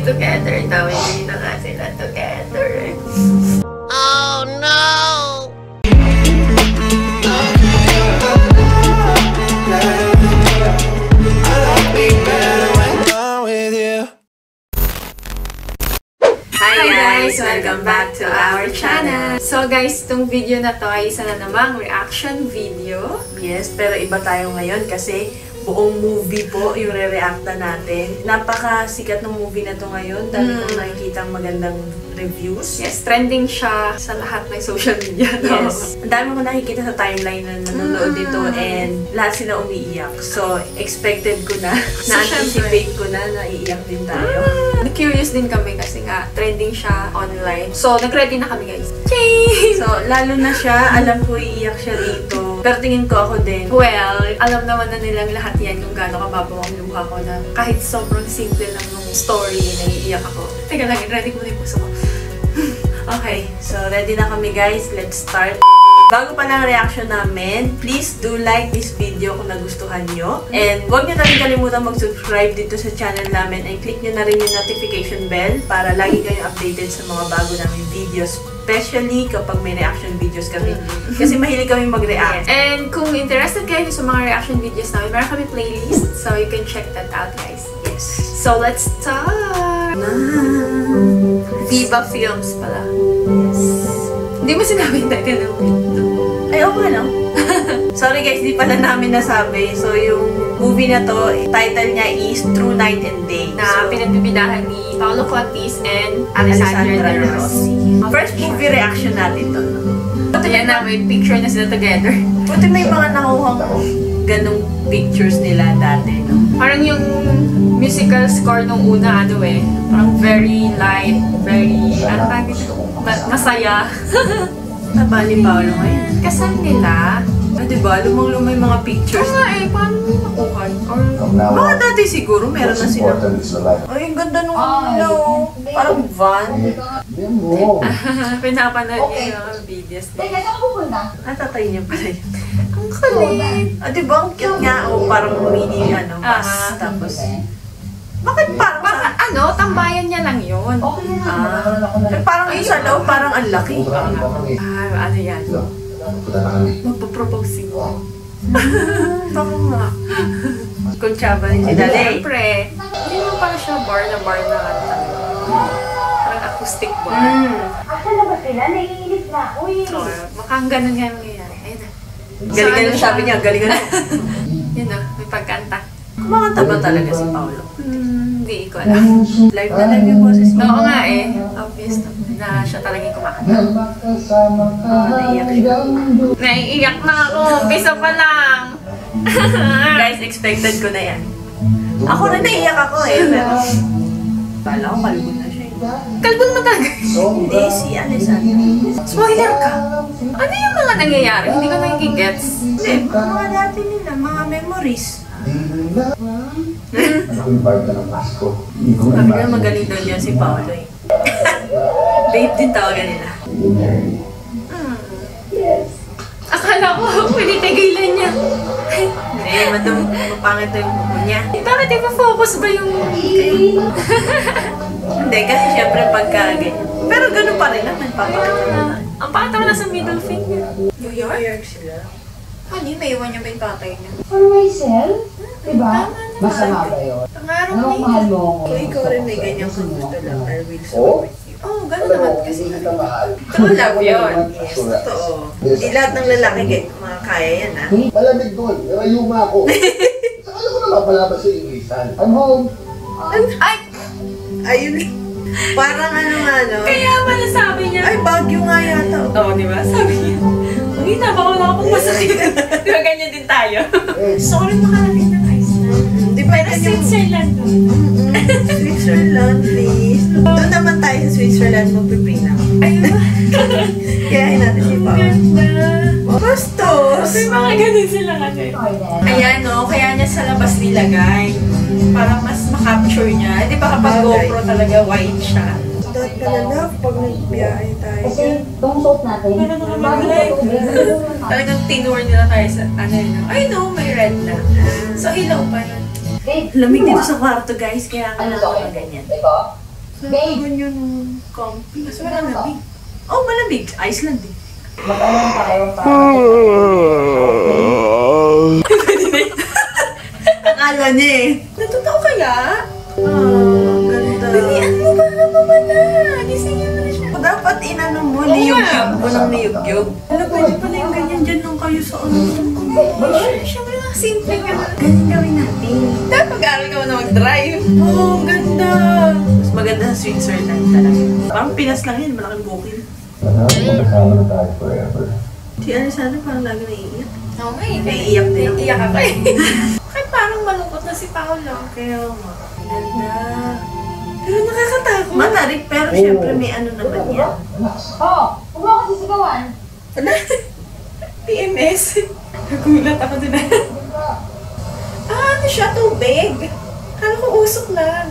together daw. Hindi na nga sila together. Oh no! Hi guys! Welcome back to our channel! So guys, itong video na to ay isa na namang reaction video. Yes, pero iba tayo ngayon kasi buong movie po yung re-reacta natin. Napakasikat ng movie na to ngayon. Dami kong nakikita ang magandang reviews. Yes, trending siya sa lahat ng social media. No? Yes. Ang dami ko nakikita sa timeline na nanonood dito and lahat sila umiiyak. So, expected ko na, na-anticipate ko na naiiyak din tayo. Na-curious din kami kasi nga trending siya online. So, nag-ready na kami guys. So, lalo na siya, alam ko iiyak siya dito. Pero tingin ko ako din. Well, alam naman na nilang lahat yan kung gaano kababaw ang luha ko na kahit sobrang simple lang ng story, naiiyak ako. Teka lang, ready ko na yung puso ko. Okay, so ready na kami guys. Let's start. Bago pa ng reaction namin, please do like this video kung nagustuhan nyo. And huwag nyo na rin kalimutan mag-subscribe dito sa channel namin and click nyo na rin yung notification bell para lagi kayong updated sa mga bago namin videos. Especially kapag may reaction videos kami. Kasi mahilig kami mag-react. Yes. And kung interested kayo sa mga reaction videos namin, meron kami playlist. So you can check that out guys. Yes. So let's start! Viva Films pala. Yes. Hindi mo sinabi yung title ng video. Ay, okay lang. Sorry guys, di pala namin nasabi. So, yung movie na to, title niya is True Night and Day. Na pinagbibidahan ni Paolo Contis and Alessandra De Rossi. First movie reaction natin to. No? Ayan na, may picture na sila together. Buti may mga nakuhang ganong pictures nila dati. No? Parang yung musical score nung una, ano eh. Parang very light, very, masaya. Nabali Paolo ngayon. Kasal nila. Ah, diba? Lumang-lumang yung mga pictures. Nga eh, paano mo nakuha? Mga dati siguro, meron na sila. Ay, ang ganda nung ano. Parang van. Pinapanood niya yung mga videos niya. Tatay niya pala yun. Ang kulit. Ah, diba? Ang cute nga. O, parang mini, ano, bus. Tapos, bakit parang ano, tambayan niya lang yun. pero parang yung sa loob, parang ang laki. Ano yan? Magpapropose siguro. Baka nga. Kuntsaba rin si Dali. Siyempre, hindi mo pala siya bar na kanta. Parang acoustic bar. Asa na ba sila? Naiinip na ako eh. So, mukhang ganun nga yung nangyayari. Ayun na. Galingan na sabi niya, galingan na. Yun na, may pagkanta. Kumakanta ba talaga si Paolo? Hindi ko alam. Live na live yung boses niya. Oo nga eh. Obvious na siya talaga yung kumakanta. Naiiyak siya. Naiiyak na ako. Umpisa pa lang. Guys, expected ko na yan. Ako rin naiiyak ako eh. Pero, kala ko kalbo na siya. Kalbon mo talaga. Hindi, si Alessandra. Spoiler ka. Ano yung mga nangyayari? Hindi ko nagigets. Hindi, mga dati nila, mga memories. Sabi na magaling daw niya si Paolo eh. Babe din tawagan nila. Akala ko, pinitigilan niya. Hindi, mapangit na yung buko niya. Bakit ipa-focus ba yung... Hindi, kasi syempre pagka ganyan. Pero ganun pa rin naman, papakita naman. Ang pangit naman nasa middle finger. New York sila. Ano yun? Naiwan niya ba yung tatay niya? For myself? Diba? Masama ba yun? Pangarap Anong niya. mahal mo ako? Kung ikaw rin may ganyan kung gusto lang, I will support you. Oo, gano'n naman kasi. True love yun. Yes, totoo. Hindi lahat ng lalaki mga kaya yan, ha? Malamig doon. Narayuma ako. Saka ko na mapalabas sa Inglesan. I'm home. Ay! Ayun. Parang ano. Kaya pala sabi niya. Ay, Baguio nga yata. Oo, di ba? Sabi niya. Umita ba wala akong masakit? Di ba ganyan din tayo? Sorry, makarating ng Iceland. Di ba Pero Switzerland doon. Switzerland, please. Doon naman tayo sa Switzerland magpipina. Ayun ba? Kaya natin si Paolo. Ganda. Bastos! May mga ganun sila kasi. Ayan no, kaya niya sa labas nilagay. Para mas makapture niya. Di ba kapag GoPro talaga wide siya? Dapat pala na pag nagbiyahe tayo. Kasi itong suot natin, Talagang tinur nila tayo sa ano yun. Ay no, may red na. So ilaw pa yun. Lamig dito sa kwarto guys, kaya kailangan ko ganyan. Babe! Ganyan yung comfy. Mas malamig. Oh, malamig. Iceland eh. Mag-alam tayo para Akala niya eh. Natutoo kaya? Ang ganda. Dalian mo ba na mamana? Gisingin mo na siya. Dapat inano mo, Oo niyugyug nga. mo ng niyugyug. Ano, pwede pala yung ganyan dyan nung kayo sa ano. Siyempre lang, simple ka na. Ganyan gawin natin. Dapat mag-aaral ka mo na mag-drive. Oh, ang ganda. Mas maganda sa Switzerland talaga. Parang Pinas lang yun, malaking bukid. Magkasama na tayo forever. Si Alessandra parang lagi naiiyak. Oo nga eh. Naiiyak din ako. Naiiyak ako eh. Kahit parang malungkot na si Paolo. Kaya nga, ang ganda. Pero nakakatakot. Matarik, pero syempre may ano naman yan. Relax. Oh! Huwag mo ako sisigawan! PMS. Nagulat ako din. Ano siya? Tubig. Kala ko usok lang.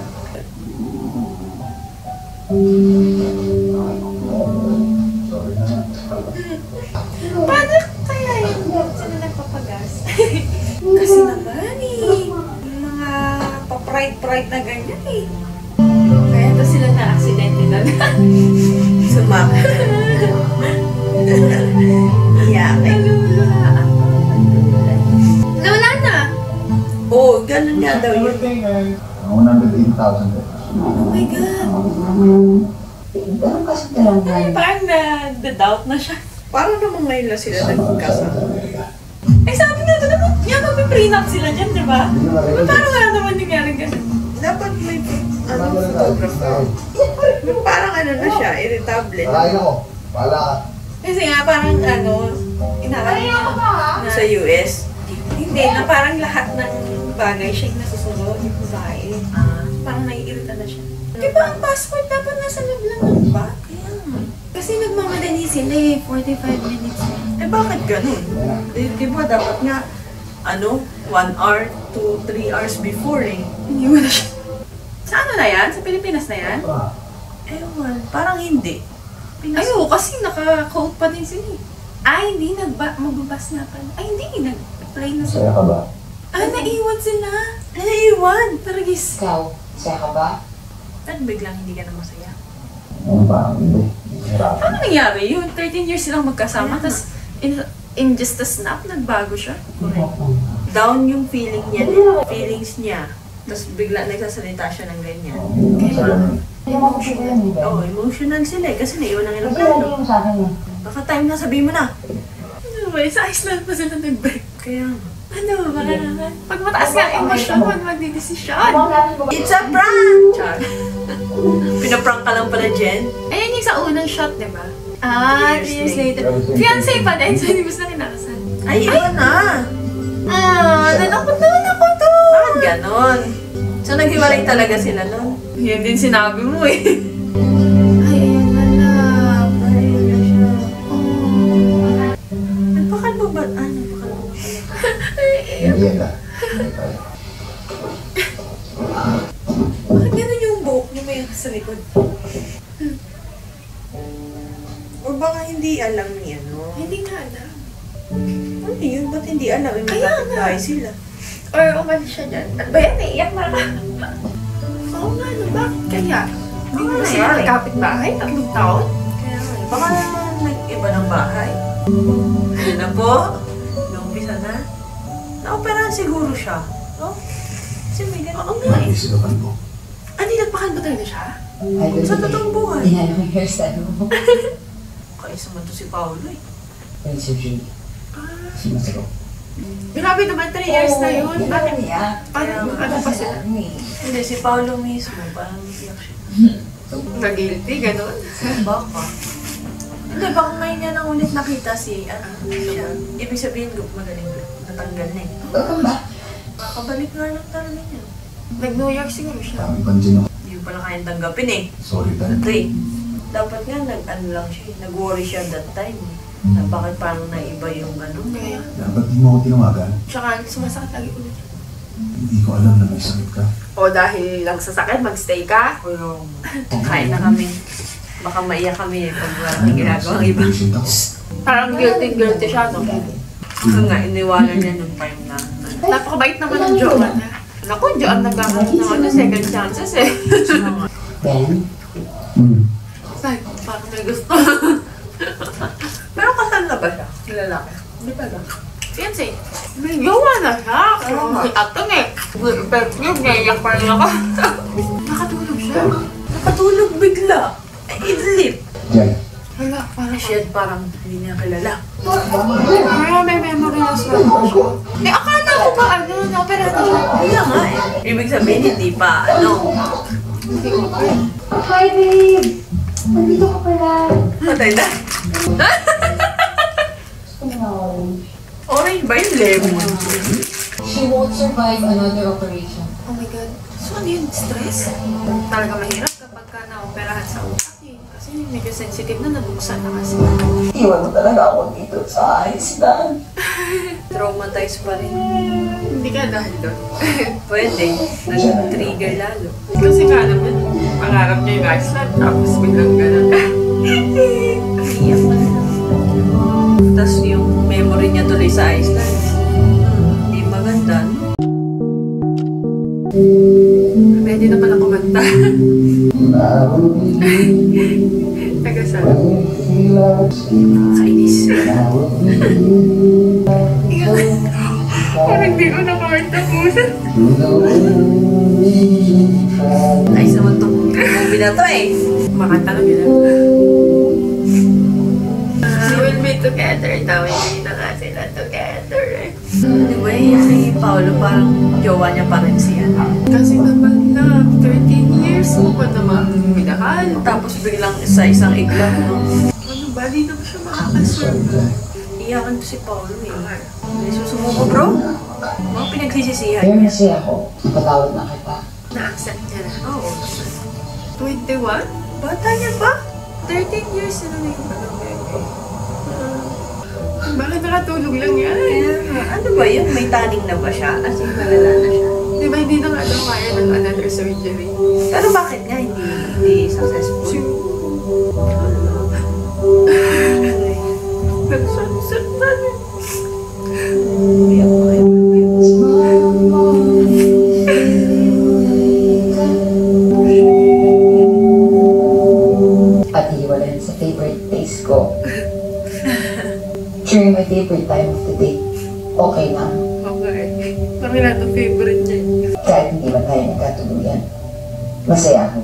Sorry na. Paano kaya yung sino nagpapagas? Kasi naman eh. Yung mga pa-pride na ganyan eh. Kaya ito sila na-aksidente na. Sumak. Iyak eh. Nawala na. Oo, ganun nga daw yun. 180,000 pesos. Oh my God. Ganun kasi talaga. Ay, parang na-doubt na siya. Parang naman ngayon lang sila nagkasama. Eh sabi nga ito naman, yan magpiprenup sila dyan, di ba? Paano nga naman nangyari ganun? Dapat may photographer. Parang ano na siya, irritable na. Kakain ako. Bahala ka. Kasi nga parang inakala niya na Sa US. hindi, na parang lahat ng bagay siya yung nasusunod, yung babae. Parang naiirita na siya. Di ba ang passport dapat nasa loob lang ng bag? Kaya nga. Kasi nagmamadali sila eh, 45 minutes na. Eh bakit ganun? Di ba dapat nga, 1 hour to 3 hours before eh. Iniwan na siya. Sa ano na yan? Sa Pilipinas na yan? Ewan, parang hindi. Ay, oo, kasi naka-coat pa din sila eh. Ay, hindi, magbabas na pa. Ay, hindi, nag-play na Masaya sila. ka ba? Ah, naiwan sila. Naiiwan! Taragis. Ikaw, saya ka ba? Ba't biglang hindi ka na masaya? Parang hindi. Hirap. Paano nangyari yun? 13 years silang magkasama, tapos in just a snap, nagbago siya. Down yung feelings niya. Tapos bigla nagsasalita siya ng ganyan. Emotional. Oo, emotional sila eh, kasi naiwan ng Kasi aeroplano. yung sa akin eh. Baka time na, sabihin mo na. Ano ba, sa Iceland pa sila nag-break. Kaya, Ano ba? Pag mataas nga ang emosyon, magdidesisyon. it's a prank! Char. Pinaprank ka lang pala, Jen. Ayan yung sa unang shot, di ba? Ah, 3 years later. Fiancé pa din, so hindi mo sila kinakasal. Ay, iba na! Nalakot naman ako to. Bakit ganon? So, naghiwalay talaga sila nun? Yan din sinabi mo eh. Ay, ayan na na. Ayun na siya. Nagpakal mo ba? Nagpakal mo ba pala? Hindi yan ka. Bakit ganun yung buhok niyo may sa likod? O baka hindi alam niya, no? Hindi nga alam. Ano yun? Ba't hindi alam? Eh, Kaya nga. magkapit-bahay sila. Or umalis siya dyan. Ano ba yan? Naiiyak na ka. Oo nga, no? Bakit kaya? Hindi mo na sila nangyari? nagkapit-bahay? 3 taon? Kaya nga, baka nag-iba ng bahay. Yun na po. Naumpisa na. Naoperahan siguro siya. No? Kasi may ganun. Oo nga eh. Isigapan mo. Hindi nagpakan ba talaga siya? Sa totoong buhay. Yan ang hairstyle mo. Kaisa man to si Paolo eh. Yung surgery. Sumasarap. Grabe naman, 3 years na yun. Bakit? Kaya Ano pa sila? Hindi, si Paolo mismo. Parang iyak siya. Nag-guilty, gano'n? Baka. Hindi, baka ngayon niya nang ulit nakita si, siya. Ibig sabihin, magaling natanggal na eh. Welcome back. Kakabalik nga lang talaga niya. Nag-New York siguro siya. Daming pansin ako. Hindi ko pala kayang tanggapin eh. Sorry tayo. Ray, dapat nga nag-ano lang siya, nag-worry siya that time. Na bakit parang naiba yung ano. Kaya, Dapat di mo ako tinawagan. tsaka sumasakit lagi ulit. Hindi ko alam na may sakit ka. O dahil lang sa sakit, mag-stay ka? Pero, kain na kami. Baka maiyak kami eh pag walang ginagawang iba. Patient ako. Parang guilty siya, no? Kasi nga, iniwanan niya nung time na. Napakabait naman ng Joanne. Naku, Joanne nagkakaroon ng second chances eh. Ben? Ay, parang may gusto. Pero kasal na ba siya? Lalaki? Hindi pa ba? Fiancé. May gawa na siya. Si Atong eh. Pero naiyak pa rin ako. Nakatulog siya. Nakatulog bigla. Ay, idlip. Diyan. Wala, parang siya parang hindi niya kilala. May memory loss ba siya? Eh, akala ko ba na-opera na siya? Kaya nga eh. Ibig sabihin, hindi pa, Hindi ko pa. Hi, babe! Nandito ka pala. Patay na. Orange ba yung lemon? She won't survive another operation. Oh my God. So ano yun? Stress? Talaga mahirap kapag ka na-operahan sa utak eh. Kasi medyo sensitive na, nabuksan na kasi. Iwan mo talaga ako dito sa Iceland. Traumatized pa rin. Hindi ka dahil doon. Pwede. Nag-trigger lalo. Kasi nga naman, pangarap niya yung Iceland, tapos biglang gano'n. Iyak pa rin. Tapos yung memory niya tuloy sa Iceland. Hindi maganda, no? Pwede na pala kumanta. Taga saan? Kainis. Parang di ko nakamanta po. Ayos naman itong movie na to eh. Makanta lang yun. We will be together now. Hindi na nga sila together eh. Di ba yung Paolo parang jowa niya pa rin siya. Kasi naman na 13 years mo pa naman minahal. Tapos biglang sa isang iglap, no? Ano ba? Di naman siya makakasurvive. Iyakan to si Paolo eh. May susumuko bro. Mga pinagsisisihan Pero niya. masaya ako. Napatawad na kita. Na-accept niya na. Oo. 21? Bata niya ba? 13 years na na yung bakit nakatulog lang yan? Ano ba yun? May taning na ba siya? As in, malala na siya. Di ba hindi na nga daw kaya ng another surgery? Pero bakit nga hindi successful? Nagsunod na rin. Iyak ko kayo. At iwalay sa favorite place ko. During my favorite time of the day, okay lang. Okay. Kami lahat ang favorite niya. Kahit hindi ba tayo nagkatuluyan. Masaya ako.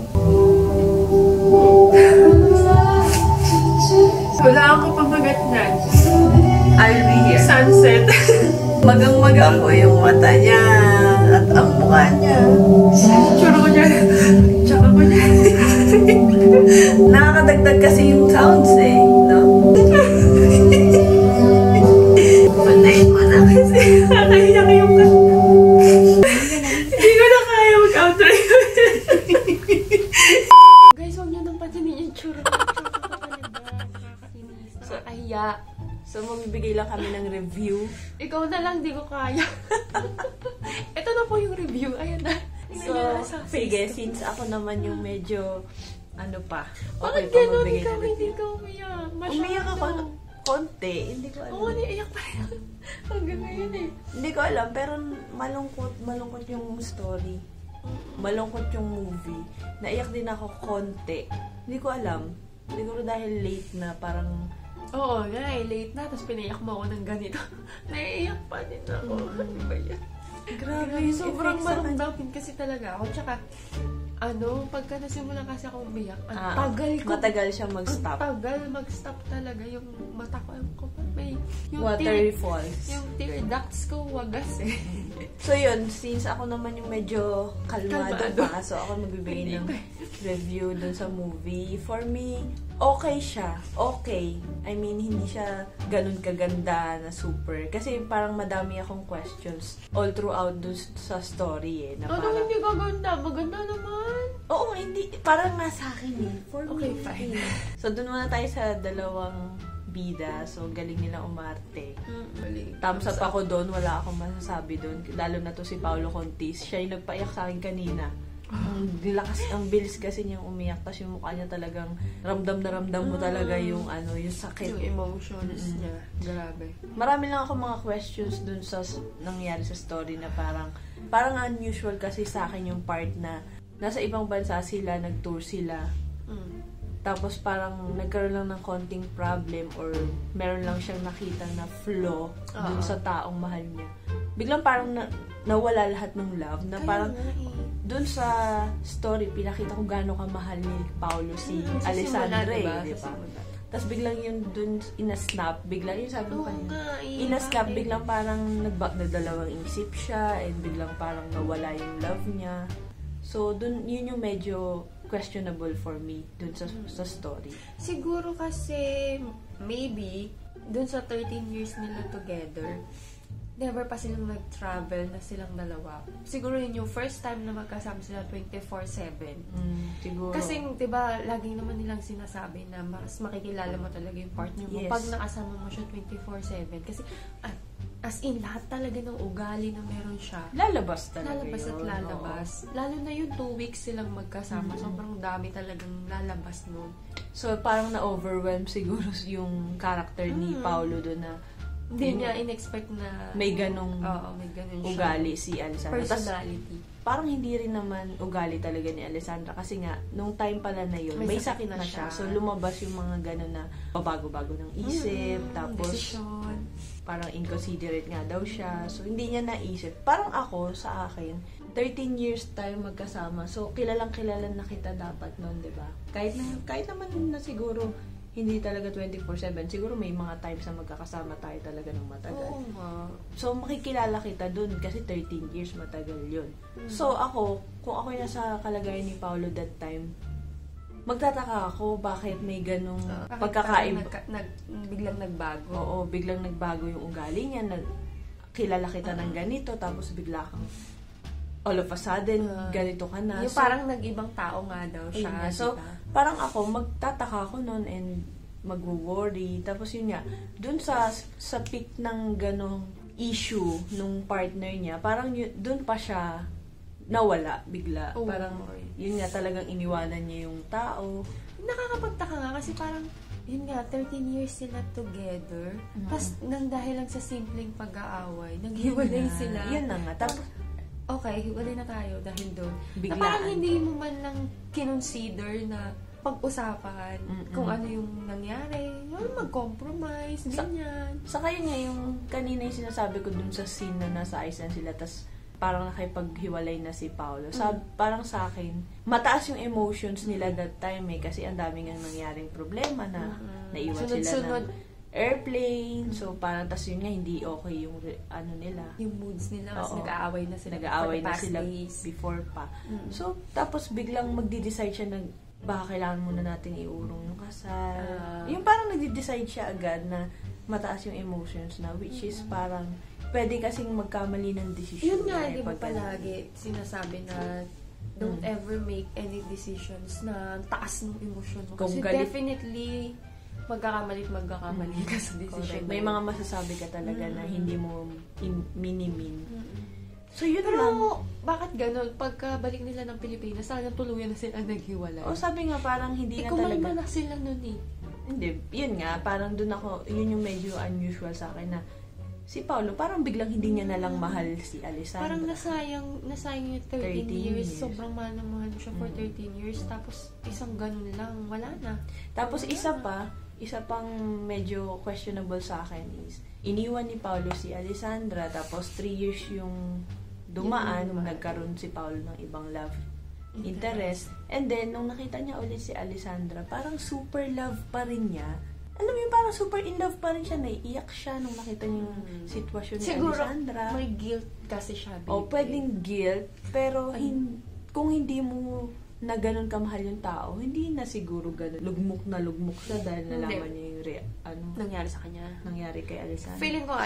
Wala ako pamagat niyan. I'll be here. Sunset. Magang-maga po yung mata niya at ang mukha niya. Tsura ko niya. Tsaka ko niya. Nakakadagdag kasi yung sounds eh, no? Panayin mo na kasi. Nakaiyak yung kanta. Hindi ko na kaya mag-outro yun. Guys, huwag niyo nang patinin yung tsura ko. Tsura ko talaga. Nakakainis. Nakakahiya. So, magbibigay lang kami ng review. Ikaw na lang, di ko kaya. Ito na po yung review. Ayan na. So, sige, since ako naman yung medyo, ano pa, okay Bakit pa gano'n magbigay ikaw ng hindi review. ka umiyak? Masyado. Umiyak ako ng konti, hindi ko alam. Oo, naiiyak pa rin. Hanggang ngayon eh. Hindi ko alam, pero malungkot yung story. Malungkot yung movie. Naiyak din ako konti. Hindi ko alam. Siguro dahil late na, parang Oo nga eh, late na. Tapos pinayak mo ako ng ganito. Naiiyak pa din ako. Ano ba yan? grabe Grabe, yung sobrang effect sa kanya. maramdamin kasi talaga ako. Tsaka, pagka nasimulan kasi ako umiyak, ang Ah, tagal ko. matagal siya Ang mag-stop. tagal mag-stop talaga. Yung mata ko, ewan ko ba, may... Yung Waterfalls. Yung tear ducts ko wagas eh. So yun, since ako naman yung medyo kalmado Kalmado. pa, so ako magbibigay ng Hindi review dun sa movie. For me, okay siya. Okay. I mean, hindi siya ganun kaganda na super. Kasi parang madami akong questions all throughout dun sa story eh. Na Ano parang, hindi kaganda? Maganda naman. oo, hindi. Parang nasa akin eh. For Okay, me, fine. So dun muna tayo sa dalawang bida. So galing nila umarte. Mali. Thumbs up ako doon, wala akong masasabi doon. Lalo na to si Paolo Contis. Siya yung nagpaiyak sa akin kanina. Ang lakas, ang bilis kasi niyang umiyak. Tapos yung mukha niya talagang ramdam na ramdam mo talaga yung yung sakit. Yung emotions niya. Grabe. Marami lang ako mga questions doon sa nangyari sa story na parang unusual kasi sa akin yung part na nasa ibang bansa sila, nag-tour sila. Tapos parang nagkaroon lang ng konting problem or meron lang siyang nakita na flaw dun sa taong mahal niya. Biglang parang nawala lahat ng love na parang dun sa story, pinakita ko gaano kamahal ni Paolo si Alessandra, diba? Tapos biglang yun dun, ina-snap, biglang yun sabi ko kanina, ina-snap, biglang parang nagdalawang isip siya and biglang parang nawala yung love niya. So, dun, yun yung medyo questionable for me dun sa story. Siguro kasi, maybe, dun sa 13 years nila together, never pa silang nag-travel na silang dalawa. Siguro yun yung first time na magkasama sila 24/7. Siguro. Kasi, diba, laging naman nilang sinasabi na mas makikilala mo talaga yung partner mo pag nakasama mo siya 24/7. Kasi, as in, lahat talaga ng ugali na meron siya. Lalabas talaga lalabas yun. At lalabas. Lalo na yung 2 weeks silang magkasama. Sobrang dami talagang lalabas nun. So, parang na-overwhelm siguro yung character ni Paolo doon na Hindi niya in-expect na may ganong may ganun siya. ugali si Alessandra. Personality. Parang hindi rin naman ugali talaga ni Alessandra kasi nga, nung time pala na yun, may sakit na siya. So, lumabas yung mga ganon na bago-bago ng isip. Tapos, decision. parang inconsiderate nga daw siya. So, hindi niya naisip. Parang ako, sa akin, 13 years tayo magkasama. So, kilalang-kilala na kita dapat nun, diba? Kahit naman na siguro, hindi talaga 24/7. Siguro may mga times na magkakasama tayo talaga ng matagal. Oo nga. So, makikilala kita dun kasi 13 years matagal yun. So, kung ako yung nasa kalagayan ni Paolo that time, magtataka ako bakit may ganong pagkakaiba. Biglang nagbago. Oo, biglang nagbago yung ugali niya. Kilala kita ng ganito, tapos bigla kang all of a sudden, ganito ka na. Yung parang nag-ibang tao nga daw siya. So, parang ako, magtataka ako nun and mag-worry. Tapos yun nga, dun sa peak ng ganong issue nung partner niya, parang dun pa siya nawala bigla. Parang, yun nga, talagang iniwanan niya yung tao. Nakakapagtaka nga kasi parang, yun nga, 13 years sila together. Tapos, nang dahil lang sa simpleng pag-aaway, naghiwalay sila. Yun na nga. Tapos, okay, hiwalay na tayo dahil doon. Biglaan. Na parang hindi mo man lang kinonsider na pag-usapan kung ano yung nangyari. Mag-compromise, ganyan. Saka yun nga, yung kanina yung sinasabi ko dun sa scene na nasa Iceland sila, tas parang nakipaghiwalay na si Paolo. Parang sa akin, mataas yung emotions nila that time kasi ang daming ang nangyaring problema na naiwan sila ng airplane. So, parang tas yun nga, hindi okay yung nila. Yung moods nila kasi nag-aaway na sila. Nag-aaway na sila before pa. So, tapos biglang magdi-decide siya na baka kailangan muna natin iurong yung kasal. Yung parang nagdi-decide siya agad na mataas yung emotions na, which is parang pwede kasing magkamali ng decision. Yun nga, di ba palagi sinasabi na don't ever make any decisions na taas ng emosyon mo. Kasi definitely magkakamali ka sa decision. May mga masasabi ka talaga na hindi mo minimin. So, yun pero, lang. Bakit ganun? Pagkabalik nila ng Pilipinas, sana tuluyan na sila naghiwalay. Sabi nga, parang hindi na talaga. Kumalma na sila nun Hindi. Yun nga, parang dun ako, yun yung medyo unusual sa akin na si Paolo, parang biglang hindi niya nalang mahal si Alessandra. Parang nasayang yung 13 years. Sobrang mahal na mahal siya for 13 years. Tapos, isang ganun lang. Wala na. Tapos, isa pang medyo questionable sa akin is, iniwan ni Paolo si Alessandra, tapos 3 years yung dumaan, nagkaroon si Paolo ng ibang love interest. And then, nung nakita niya ulit si Alessandra, parang super love pa rin niya. Alam mo yung parang super in love pa rin siya, naiiyak siya nung nakita niya yung sitwasyon ni Alessandra. Siguro, may guilt kasi siya. Pwedeng guilt, pero kung hindi mo na ganun kamahal yung tao, hindi na siguro ganun. Lugmok siya dahil nalaman niya yung nangyari sa kanya. Nangyari kay Alessandra. Feeling ko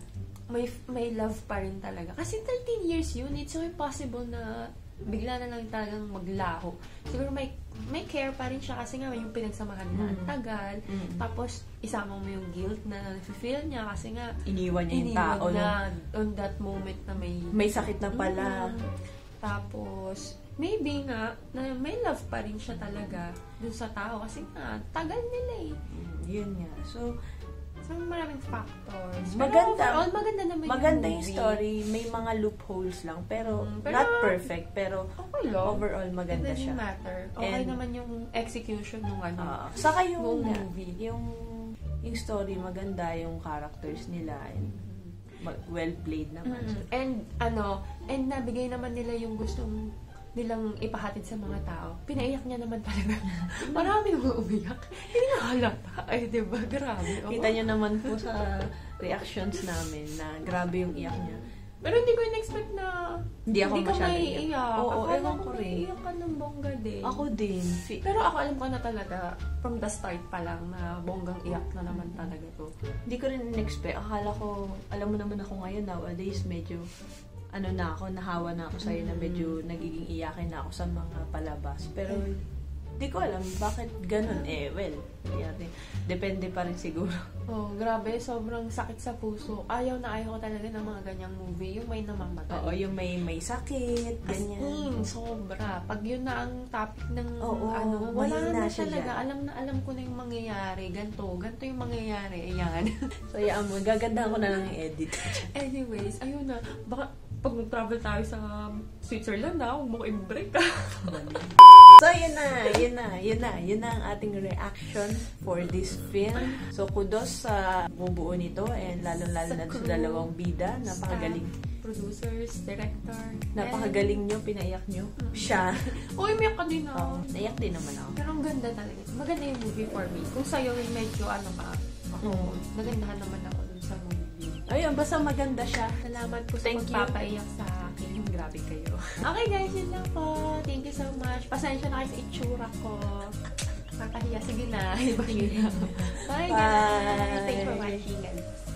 may love pa rin talaga. Kasi 13 years yun, it's so impossible na bigla na lang talagang maglaho. Siguro may care pa rin siya kasi nga yung pinagsamahan na ang tagal. Tapos, isama mo yung guilt na feel niya kasi nga iniwan niya yung tao na on that moment na may sakit na pala. Tapos, maybe nga, na may love pa rin siya talaga dun sa tao kasi nga, tagal nila Yun nga. So, So, maraming factors. Pero Maganda. overall, maganda naman Maganda yung yung movie. story. May mga loopholes lang. Pero, Pero not perfect. Pero, Okay lang. overall, maganda It doesn't siya. matter. Okay And- naman yung execution ng ano. Saka yung Buong movie. Yung story, maganda. Yung characters nila. And, well played naman. And nabigay naman nila yung gustong nilang ipahatid sa mga tao. Pinaiyak niya naman talaga. Marami nang umiyak. Hindi na halata. Ay, diba? Grabe. Kita nyo naman po sa reactions namin na grabe yung iyak niya. Pero hindi ko in-expect na Hindi ako ka masyado maiiyak. Oo, Akala ewan ko ko rin. maiiyak ka ng bongga din. Ako din. Pero ako alam ko na talaga, from the start pa lang, na bonggang iyak na naman talaga to. Hindi ko rin in-expect. Akala ko, alam mo naman ako ngayon, nowadays, medyo, nahawa na ako sa'yo na medyo nagiging iyakin na ako sa mga palabas. Pero, di ko alam bakit ganun. Well, depende pa rin siguro. Oh, grabe. Sobrang sakit sa puso. Ayaw na ayaw ko talaga ng mga ganyang movie. Yung may namamatay. Oo, yung may sakit, As ganyan. in, sobra. Pag yun na ang topic ng Oo, wala mahina na siya talaga. dyan. Alam ko na yung mangyayari. Ganto yung mangyayari. Ayan. So, magaganda ko na lang yung edit. Anyways, ayun na. Baka pag mag-travel tayo sa Switzerland huwag mo ko i-break. So, yun na ang ating reaction for this film. So, kudos sa bubuo nito and lalo-lalo na sa dalawang bida. Napakagaling. Producers, director. Napakagaling nyo, pinaiyak nyo. Siya. Uy, umiyak ka din ako. Naiyak din naman ako. Pero ang ganda talaga. Maganda yung movie for me. Kung sa'yo yung medyo ako, nagandahan naman ako dun sa movie. Ayun, basta maganda siya. Salamat po sa Thank you. pagpapaiyak sa akin. Yung grabe kayo. Okay guys, yun lang po. Thank you so much. Pasensya na kayo sa itsura ko. Kakahiya. Sige na. Bye guys. Thanks for watching guys.